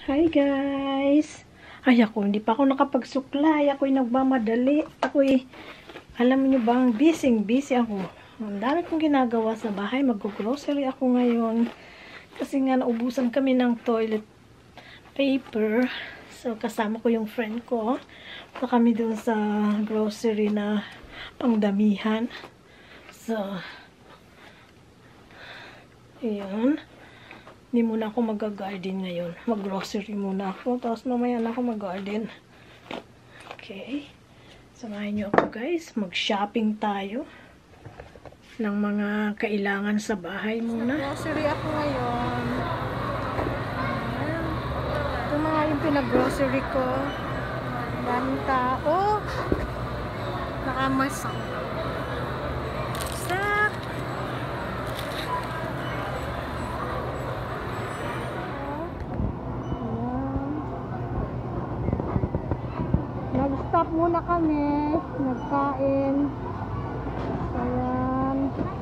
Hi guys! Ay ako, hindi pa ako nakapagsuklay. Ako'y nagmamadali. Ako'y, alam niyo bang, busy ako. Ang dami kong ginagawa sa bahay. Mag-grocery ako ngayon. Kasi nga naubusan kami ng toilet paper. So, kasama ko yung friend ko. So, kami dun sa grocery na pangdamihan. So, ayan. Hindi muna ako mag-garden ngayon. Mag-grocery muna ako. Tapos mamaya na ako mag-garden. Okay. Samahan niyo ako guys. Mag-shopping tayo. Ng mga kailangan sa bahay muna. Grocery ako ngayon. Ito mga yung pinag-grocery ko. Daming tao. Nakamasak. Nag-stop muna kami, nagkain. Ayan.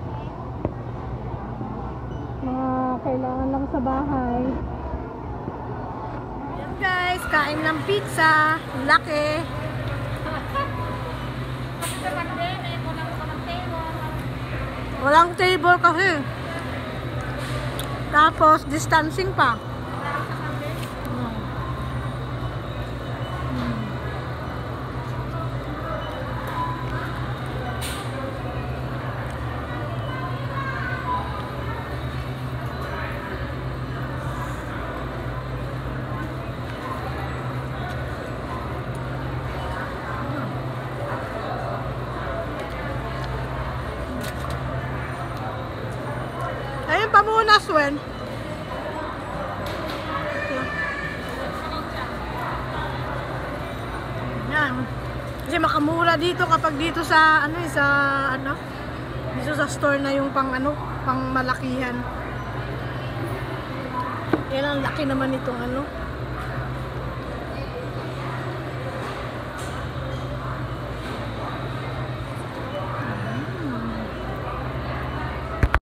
Mga kailangan lang sa bahay. Ayan guys, kain ng pizza. Laki. Walang table kasi. Tapos distancing pa. Ayun pa muna, Swen. Yan. Kasi makamura dito kapag dito sa dito sa store na yung pang pang malakihan. Yan ang laki naman itong